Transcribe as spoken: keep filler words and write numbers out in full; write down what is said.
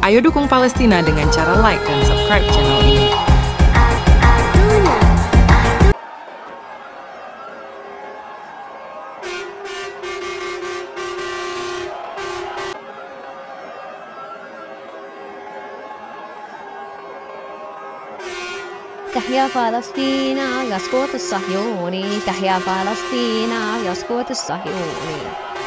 Ayo dukung Palestina dengan cara like dan subscribe channel ini. تحيا فلسطين يسقط الصهيوني تحيا فلسطين يسقط الصهيوني